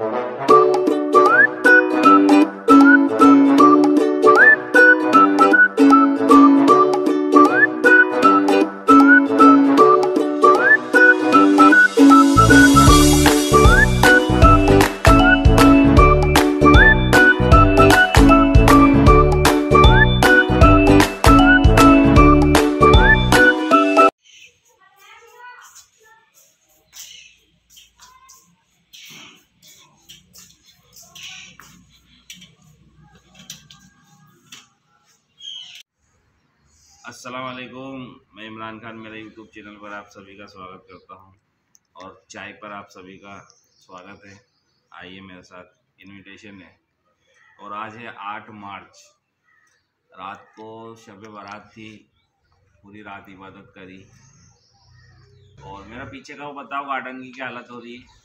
अस्सलाम वालेकुम, मैं इमरान खान मेरे यूट्यूब चैनल पर आप सभी का स्वागत करता हूं और चाय पर आप सभी का स्वागत है। आइए मेरे साथ, इनविटेशन है। और आज है 8 मार्च। रात को शब बारात थी, पूरी रात इबादत करी। और मेरा पीछे का वो बताओ गार्डन की क्या हालत हो रही है।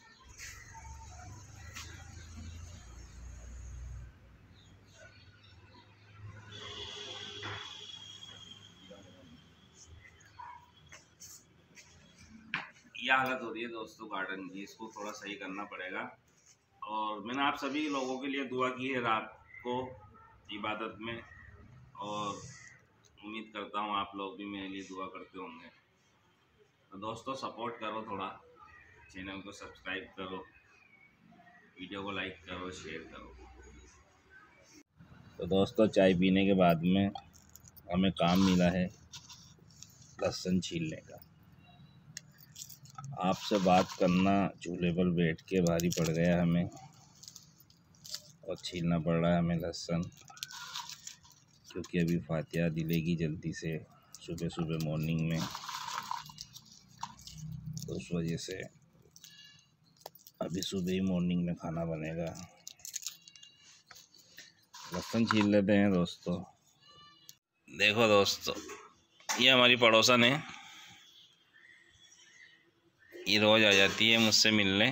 यह हालत हो रही है दोस्तों गार्डन की, इसको थोड़ा सही करना पड़ेगा। और मैंने आप सभी लोगों के लिए दुआ की है रात को इबादत में, और उम्मीद करता हूँ आप लोग भी मेरे लिए दुआ करते होंगे। तो दोस्तों सपोर्ट करो, थोड़ा चैनल को सब्सक्राइब करो, वीडियो को लाइक करो, शेयर करो। तो दोस्तों चाय पीने के बाद में हमें काम मिला है लहसुन छीलने का। आपसे बात करना चूल्हे पर बैठ के भारी पड़ गया हमें, और छीलना पड़ रहा है हमें लहसुन, क्योंकि अभी फातिहा दिलेगी जल्दी से सुबह सुबह मॉर्निंग में। तो उस वजह से अभी सुबह ही मॉर्निंग में खाना बनेगा। लहसुन छील लेते हैं दोस्तों। देखो दोस्तों, ये हमारी पड़ोसन है, ये रोज़ आ जाती है मुझसे मिलने।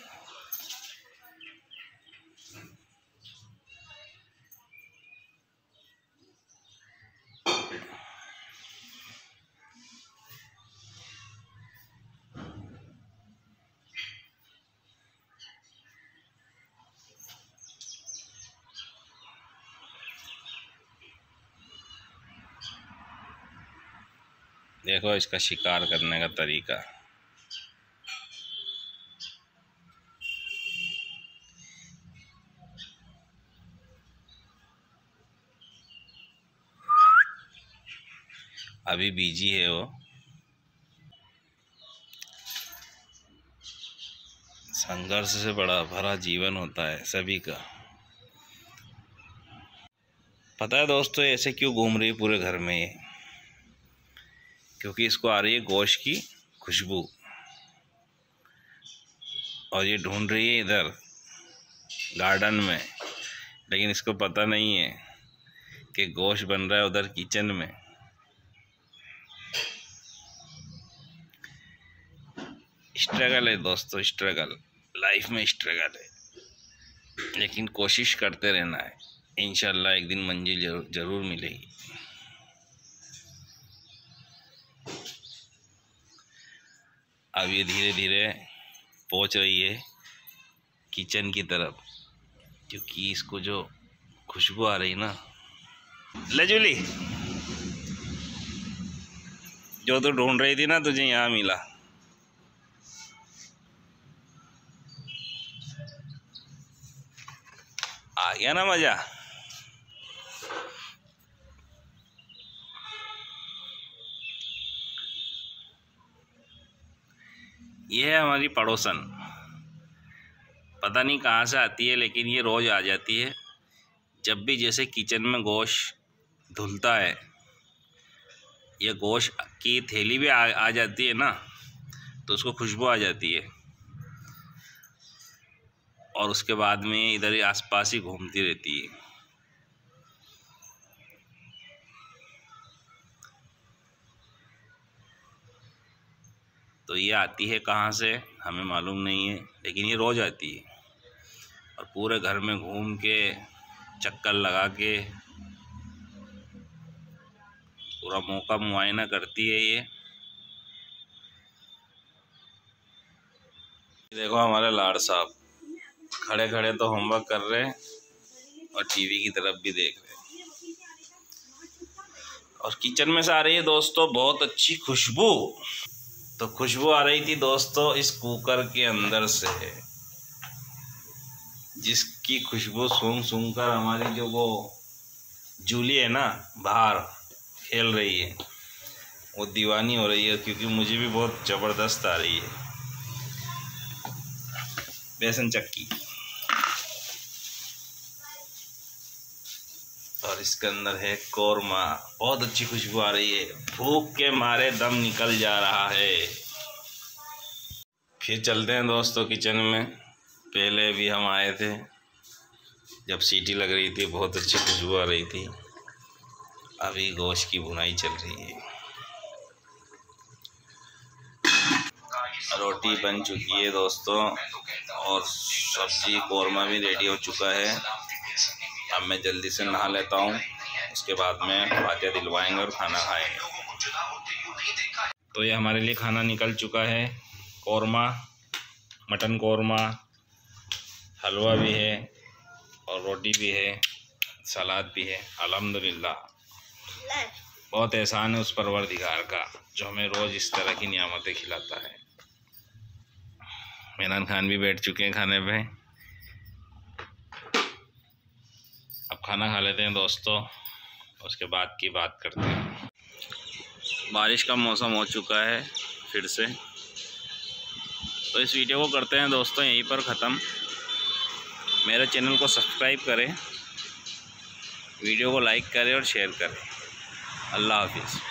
देखो इसका शिकार करने का तरीका। अभी बिजी है वो। संघर्ष से बड़ा भरा जीवन होता है सभी का। पता है दोस्तों ऐसे क्यों घूम रही है पूरे घर में ये? क्योंकि इसको आ रही है गोश्त की खुशबू, और ये ढूंढ रही है इधर गार्डन में, लेकिन इसको पता नहीं है कि गोश्त बन रहा है उधर किचन में। स्ट्रगल है दोस्तों, स्ट्रगल, लाइफ में स्ट्रगल है, लेकिन कोशिश करते रहना है। इंशाल्लाह एक दिन मंजिल जरूर मिलेगी। अब ये धीरे धीरे पहुंच रही है किचन की तरफ, क्योंकि इसको जो खुशबू आ रही ना। ले जूली, जो तू ढूंढ रही थी ना तुझे यहाँ मिला। आ गया ना मजा। ये है हमारी पड़ोसन, पता नहीं कहाँ से आती है, लेकिन ये रोज़ आ जाती है। जब भी जैसे किचन में गोश्त धुलता है, ये गोश्त की थैली भी आ जाती है ना, तो उसको खुशबू आ जाती है, और उसके बाद में इधर ही आसपास ही घूमती रहती है। तो ये आती है कहाँ से हमें मालूम नहीं है, लेकिन ये रोज़ आती है और पूरे घर में घूम के चक्कर लगा के पूरा मौका मुआयना करती है। ये देखो हमारे लाड साहब खड़े खड़े तो होमवर्क कर रहे हैं और टीवी की तरफ भी देख रहे हैं। और किचन में से आ रही है दोस्तों बहुत अच्छी खुशबू। तो खुशबू आ रही थी दोस्तों इस कुकर के अंदर से, जिसकी खुशबू सूंघ सूंघ कर हमारी जो वो जूली है ना बाहर खेल रही है, वो दीवानी हो रही है, क्योंकि मुझे भी बहुत ज़बरदस्त आ रही है। बेसन चक्की, और इसके अंदर है कौरमा। बहुत अच्छी खुशबू आ रही है, भूख के मारे दम निकल जा रहा है। फिर चलते हैं दोस्तों किचन में। पहले भी हम आए थे जब सीटी लग रही थी, बहुत अच्छी खुशबू आ रही थी। अभी गोश्त की भुनाई चल रही है, रोटी बन चुकी है दोस्तों, और सब्जी कौरमा भी रेडी हो चुका है। अब मैं जल्दी से नहा लेता हूँ, उसके बाद में फातिहा दिलवाएंगे और खाना खाएंगे। तो ये हमारे लिए खाना निकल चुका है। कौरमा, मटन कौरमा, हलवा भी है और रोटी भी है, सलाद भी है। अल्हम्दुलिल्लाह, बहुत एहसान है उस परवरदिगार का जो हमें रोज़ इस तरह की नियामतें खिलाता है। मेहमान खान भी बैठ चुके हैं खाने पे। अब खाना खा लेते हैं दोस्तों, उसके बाद की बात करते हैं। बारिश का मौसम हो चुका है फिर से, तो इस वीडियो को करते हैं दोस्तों यहीं पर ख़त्म। मेरे चैनल को सब्सक्राइब करें, वीडियो को लाइक करें और शेयर करें। अल्लाह हाफिज़।